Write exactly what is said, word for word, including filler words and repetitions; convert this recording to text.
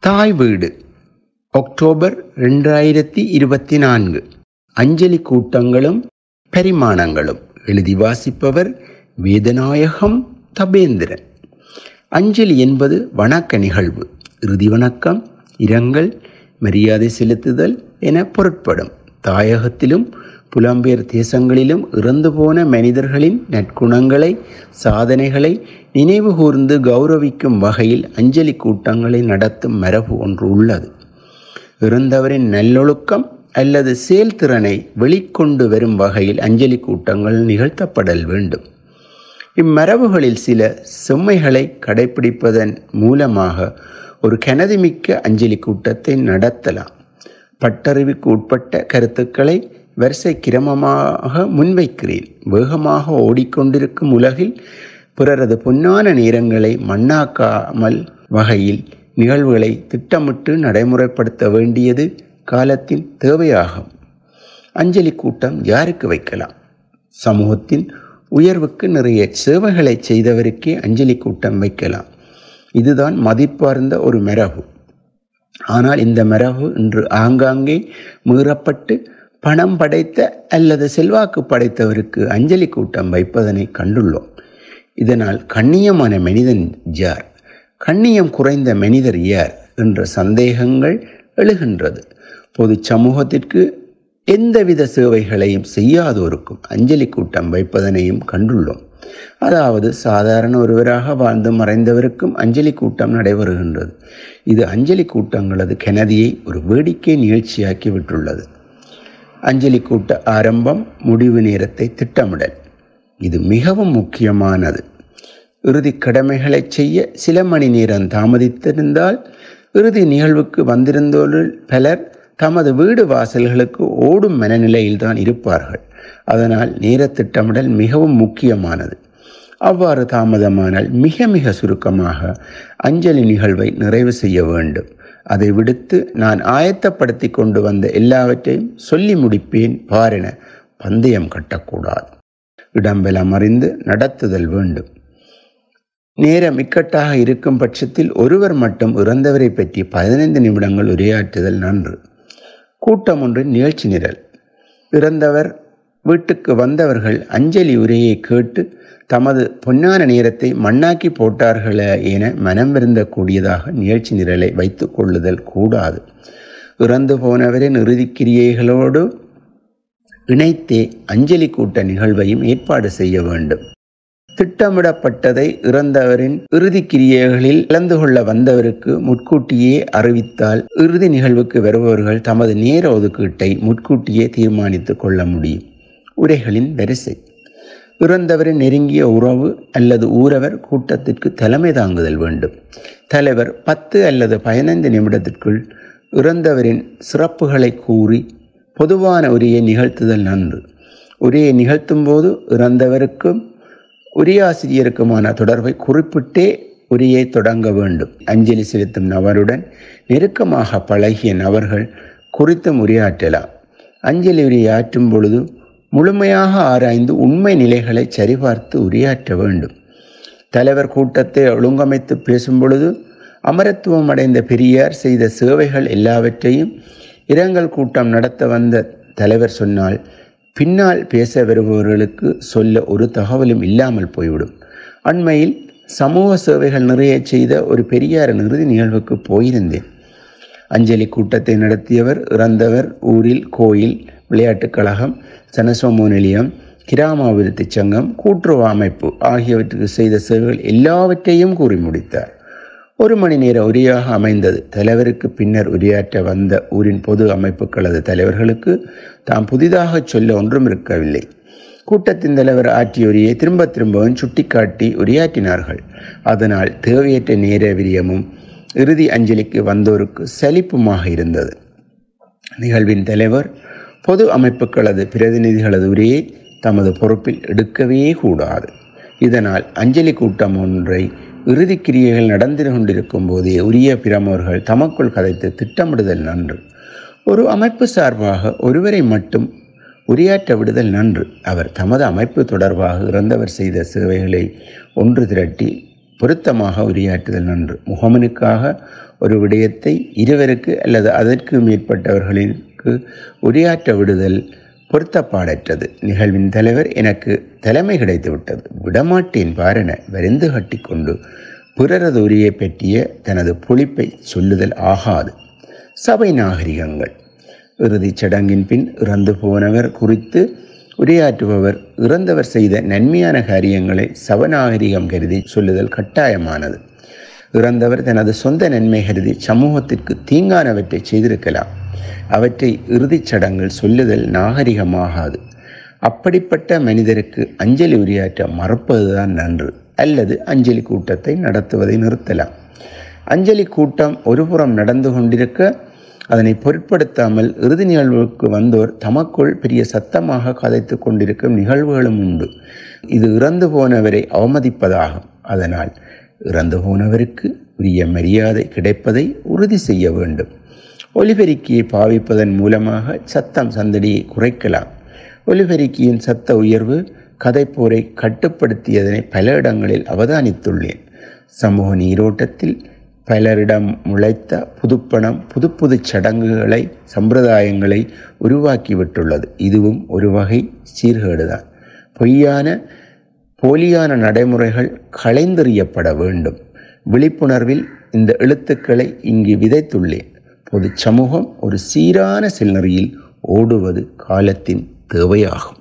தாய் வீடு அக்டோபர் ரெண்டாயிரத்தி இருபத்தி நான்கு. அஞ்சலி கூட்டங்களும் பரிமாணங்களும். எழுதி வாசிப்பவர் வேதநாயகம் தபேந்திரன். அஞ்சலி என்பது வணக்க நிகழ்வு. இறுதி வணக்கம், இரங்கல், மரியாதை செலுத்துதல் என பொருட்படும். தாயகத்திலும் புலம்பெயர் தேசங்களிலும் இறந்து போன மனிதர்களின் நற்குணங்களை, சாதனைகளை நினைவு கூர்ந்து கௌரவிக்கும் வகையில் அஞ்சலி கூட்டங்களை நடத்தும் மரபு ஒன்று உள்ளது. இறந்தவரின் நல்லொழுக்கம் அல்லது செயல்திறனை வெளிக்கொண்டு வரும் வகையில் அஞ்சலி கூட்டங்கள் நிகழ்த்தப்படல் வேண்டும். இம்மரபுகளில் சில செம்மைகளை கடைபிடிப்பதன் மூலமாக ஒரு கனதிமிக்க அஞ்சலி கூட்டத்தை நடத்தலாம். பட்டறிவுக்கு உட்பட்ட கருத்துக்களை வரிசை கிரமமாக முன்வைக்கிறேன். வேகமாக ஓடிக்கொண்டிருக்கும் உலகில் பிறரது பொன்னான நேரங்களை மண்ணாக்காமல் வகையில் நிகழ்வுகளை திட்டமிட்டு நடைமுறைப்படுத்த வேண்டியது காலத்தின் தேவையாகும். அஞ்சலி கூட்டம் யாருக்கு வைக்கலாம்? சமூகத்தின் உயர்வுக்கு நிறைய சேவைகளை செய்தவருக்கே அஞ்சலி கூட்டம் வைக்கலாம். இதுதான் மதிப்பார்ந்த ஒரு மரபு. ஆனால் இந்த மரபு இன்று ஆங்காங்கே மீறப்பட்டு பணம் படைத்த அல்லது செல்வாக்கு படைத்தவருக்கு அஞ்சலி கூட்டம் வைப்பதனை கண்டுள்ளோம். இதனால் கண்ணியமான மனிதன் யார், கண்ணியம் குறைந்த மனிதர் யார் என்ற சந்தேகங்கள் எழுகின்றது. பொது சமூகத்திற்கு எந்தவித சேவைகளையும் செய்யாதோருக்கும் அஞ்சலி கூட்டம் வைப்பதனையும் கண்டுள்ளோம். அதாவது சாதாரண ஒருவராக வாழ்ந்து மறைந்தவருக்கும் அஞ்சலி கூட்டம் நடைபெறுகின்றது. இது அஞ்சலி கூட்டங்களது கெனதியை ஒரு வேடிக்கை நிகழ்ச்சியாக்கி விட்டுள்ளது. அஞ்சலி கூட்ட ஆரம்பம், முடிவு நேரத்தை திட்டமிடல். இது மிகவும் முக்கியமானது. இறுதி கடமைகளை செய்ய சில மணி நேரம் தாமதித்திருந்தால் இறுதி நிகழ்வுக்கு வந்திருந்தோரில் பலர் தமது வீடு வாசல்களுக்கு ஓடும் மனநிலையில்தான் இருப்பார்கள். அதனால் நேர திட்டமிடல் மிகவும் முக்கியமானது. அவ்வாறு தாமதமானால் மிக மிக சுருக்கமாக அஞ்சலி நிகழ்வை நிறைவு செய்ய வேண்டும். அதை விடுத்து நான் ஆயத்தப்படுத்தி கொண்டு வந்த எல்லாவற்றையும் சொல்லி முடிப்பேன் பாரென பந்தயம் கட்டக்கூடாது. இடம்பெல்லாம் அறிந்து நடத்துதல் வேண்டும். நேரம் இக்கட்டாக இருக்கும் பட்சத்தில் ஒருவர் மட்டும் இறந்தவரை பற்றி பதினைந்து நிமிடங்கள் உரையாற்றுதல் நன்று. கூட்டம் ஒன்றின் நிகழ்ச்சி நிரல். இறந்தவர் வீட்டுக்கு வந்தவர்கள் அஞ்சலி உரையை கேட்டு தமது பொன்னான நேரத்தை மண்ணாக்கி போட்டார்கள என மனம் வருந்தக்கூடியதாக நிகழ்ச்சி நிரலை வைத்து கொள்ளுதல் கூடாது. இறந்து போனவரின் இறுதிக்கிரியைகளோடு இணைத்தே அஞ்சலி கூட்ட நிகழ்வையும் ஏற்பாடு செய்ய வேண்டும். திட்டமிடப்பட்டதை இறந்தவரின் இறுதிக்கிரியைகளில் கலந்து கொள்ள வந்தவருக்கு முன்கூட்டியே அறிவித்தால் இறுதி நிகழ்வுக்கு வருபவர்கள் தமது நேர ஒதுக்கீட்டை முன்கூட்டியே தீர்மானித்து கொள்ள முடியும். உரைகளின் வரிசை. இறந்தவரின் நெருங்கிய உறவு அல்லது ஊரவர் கூட்டத்திற்கு தலைமை தாங்குதல் வேண்டும். தலைவர் பத்து அல்லது பதினைந்து நிமிடத்திற்குள் இறந்தவரின் சிறப்புகளை கூறி பொதுவான உரையை நிகழ்த்துதல் நன்று. உரையை நிகழ்த்தும் போது இறந்தவருக்கும் உரையாசிரியருக்குமான தொடர்பை குறிப்பிட்டே உரையை தொடங்க வேண்டும். அஞ்சலி செலுத்தும் நபருடன் நெருக்கமாக பழகிய நபர்கள் குறித்தும் உரையாற்றலாம். அஞ்சலி உரையாற்றும் பொழுது முழுமையாக ஆராய்ந்து உண்மை நிலைகளை சரிபார்த்து உரையாற்ற வேண்டும். தலைவர் கூட்டத்தை ஒழுங்கமைத்து பேசும் பொழுது அமரத்துவம் அடைந்த பெரியார் செய்த சேவைகள் எல்லாவற்றையும் இரங்கல் கூட்டம் நடத்த வந்த தலைவர் சொன்னால் பின்னால் பேச வருபவர்களுக்கு சொல்ல ஒரு தகவலும் இல்லாமல் போய்விடும். அண்மையில் சமூக சேவைகள் நிறைய செய்த ஒரு பெரியாரின் இறுதி நிகழ்வுக்கு போயிருந்தேன். அஞ்சலி கூட்டத்தை நடத்தியவர் இறந்தவர் ஊரில் கோயில், விளையாட்டுக் கழகம், சனசோமோ நிலையம், கிராம அபிவிருத்தி சங்கம், கூட்டுறவு அமைப்பு ஆகியவற்றுக்கு செய்த சேவைகள் எல்லாவற்றையும் கூறி முடித்தார். ஒரு மணி நேர உரையாக அமைந்தது. தலைவருக்கு பின்னர் உரையாற்ற வந்த ஊரின் பொது அமைப்புகளது தலைவர்களுக்கு தாம் புதிதாக சொல்ல ஒன்றும் இருக்கவில்லை. கூட்டத்தின் தலைவர் ஆற்றிய உரையை திரும்ப திரும்பவும் சுட்டிக்காட்டி உரையாற்றினார்கள். அதனால் தேவையற்ற நேர விரியமும் இறுதி அஞ்சலிக்கு வந்தோருக்கு சலிப்புமாக இருந்தது. நிகழ்வின் தலைவர் பொது அமைப்புகளது பிரதிநிதிகளது உரையை தமது பொறுப்பில் எடுக்கவே கூடாது. இதனால் அஞ்சலி கூட்டம் ஒன்றை இறுதிக்கிரியைகள் நடந்து கொண்டிருக்கும் போதே உரிய பிரமுகர்கள் தமக்குள் கதைத்து திட்டமிடுதல் நன்று. ஒரு அமைப்பு சார்பாக ஒருவரை மட்டும் உரையாற்ற விடுதல் நன்று. அவர் தமது அமைப்பு தொடர்பாக இறந்தவர் செய்த சேவைகளை ஒன்று திரட்டி பொருத்தமாக உரையாற்றுதல் நன்று. முகமனுக்காக ஒரு விடயத்தை இருவருக்கு அல்லது அதற்கு மேற்பட்டவர்களுக்கு உரையாற்ற விடுதல் பொருத்தப்பாடற்றது. நிகழ்வின் தலைவர் எனக்கு தலைமை கிடைத்து விட்டது, விடமாட்டேன் பாரென வரிந்து கட்டி கொண்டு பிறரது உரையை பற்றிய தனது பொழிப்பை சொல்லுதல் ஆகாது. சபை நாகரிகங்கள். இறுதிச் சடங்கின் பின் இறந்து போனவர் குறித்து உரையாற்றுபவர் இறந்தவர் செய்த நன்மையான காரியங்களை சபநாகரிகம் கருதி சொல்லுதல் கட்டாயமானது. இறந்தவர் தனது சொந்த நன்மை கருதி சமூகத்திற்கு தீங்கானவற்றை செய்திருக்கலாம். அவற்றை இறுதிச் சடங்கில் சொல்லுதல் நாகரிகமாகாது. அப்படிப்பட்ட மனிதருக்கு அஞ்சலி உரையாற்ற மறுப்பதுதான் நன்று, அல்லது அஞ்சலி கூட்டத்தை நடத்துவதை நிறுத்தலாம். அஞ்சலி கூட்டம் ஒருபுறம் நடந்து கொண்டிருக்க அதனை பொருட்படுத்தாமல் இறுதி நிகழ்வுக்கு வந்தோர் தமக்குள் பெரிய சத்தமாக கதைத்து கொண்டிருக்கும் நிகழ்வுகளும் உண்டு. இது இறந்து போனவரை அவமதிப்பதாகும். அதனால் இறந்து போனவருக்கு உரிய மரியாதை கிடைப்பதை உறுதி செய்ய வேண்டும். ஒலிபெருக்கியை பாவிப்பதன் மூலமாக சத்தம் சந்தடியை குறைக்கலாம். ஒலிபெருக்கியின் சத்த உயர்வு கதைப்போரை கட்டுப்படுத்தியதனை பல இடங்களில் அவதானித்துள்ளேன். சமூக நீரோட்டத்தில் பலரிடம் முளைத்த புதுப்பணம் புது புது சடங்குகளை சம்பிரதாயங்களை உருவாக்கிவிட்டுள்ளது. இதுவும் ஒரு வகை சீர்கேடுதான். பொய்யான போலியான நடைமுறைகள் களைந்தெறியப்பட வேண்டும். விழிப்புணர்வில் இந்த எழுத்துக்களை இங்கு விதைத்துள்ளேன். பொது சமூகம் ஒரு சீரான செல்நெறியில் ஓடுவது காலத்தின் தேவையாகும்.